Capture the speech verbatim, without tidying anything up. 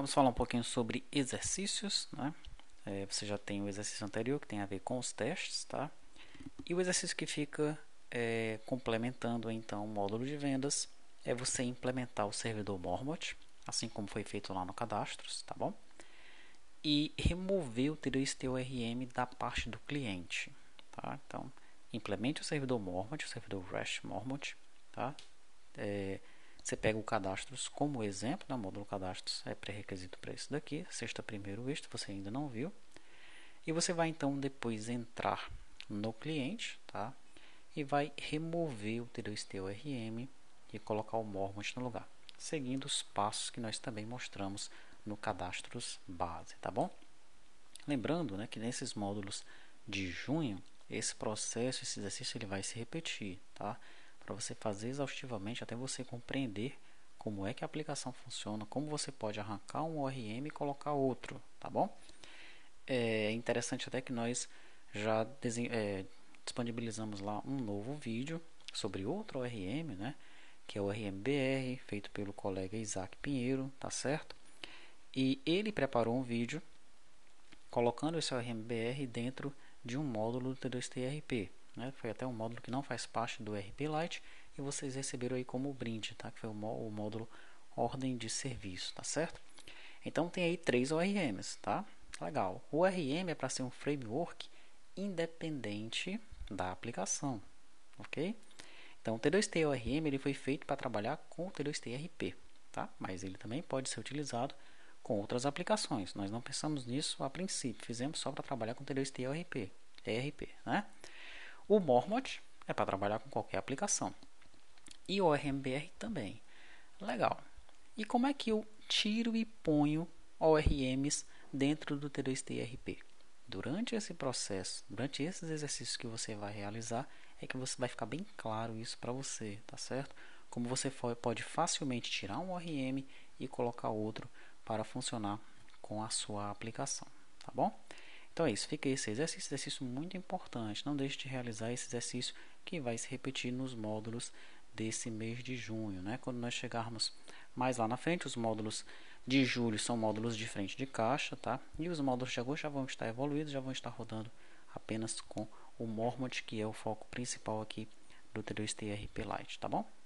Vamos falar um pouquinho sobre exercícios, né? É, você já tem o exercício anterior que tem a ver com os testes, tá? E o exercício que fica é, complementando então o módulo de vendas é você implementar o servidor Mormot, assim como foi feito lá no Cadastros, tá bom? E remover o T dois T O R M da parte do cliente, tá? Então, implemente o servidor Mormot, o servidor REST Mormot, tá? É, você pega o Cadastros como exemplo, né? O módulo Cadastros é pré-requisito para isso daqui, sexta primeiro isto, você ainda não viu. E você vai então depois entrar no cliente, tá? E vai remover o T dois T O R M e colocar o Mormot no lugar, seguindo os passos que nós também mostramos no Cadastros base, tá bom? Lembrando, né, que nesses módulos de junho, esse processo, esse exercício, ele vai se repetir, tá? Para você fazer exaustivamente até você compreender como é que a aplicação funciona, como você pode arrancar um O R M e colocar outro, tá bom? É interessante até que nós já é, disponibilizamos lá um novo vídeo sobre outro O R M, né? Que é o O R M B R, feito pelo colega Isaac Pinheiro, tá certo? E ele preparou um vídeo colocando esse O R M B R dentro de um módulo do T dois T R P. Né? Foi até um módulo que não faz parte do R P Lite e vocês receberam aí como brinde, tá? Que foi o módulo ordem de serviço, tá certo? Então tem aí três O R Ms, tá? Legal. O O R M é para ser um framework independente da aplicação, ok? Então o T dois T O R M ele foi feito para trabalhar com o T dois T R P, tá? Mas ele também pode ser utilizado com outras aplicações. Nós não pensamos nisso a princípio, fizemos só para trabalhar com T dois T O R P, T R P, né? O Mormot é para trabalhar com qualquer aplicação. E o O R M B R também. Legal. E como é que eu tiro e ponho O R Ms dentro do T dois T R P? Durante esse processo, durante esses exercícios que você vai realizar, é que você vai ficar bem claro isso para você, tá certo? Como você pode facilmente tirar um O R M e colocar outro para funcionar com a sua aplicação, tá bom? Então é isso, fica esse exercício, exercício muito importante. Não deixe de realizar esse exercício que vai se repetir nos módulos desse mês de junho, né? Quando nós chegarmos mais lá na frente, os módulos de julho são módulos de frente de caixa, tá? E os módulos de agosto já vão estar evoluídos, já vão estar rodando apenas com o Mormot, que é o foco principal aqui do T dois T R P Lite, tá bom?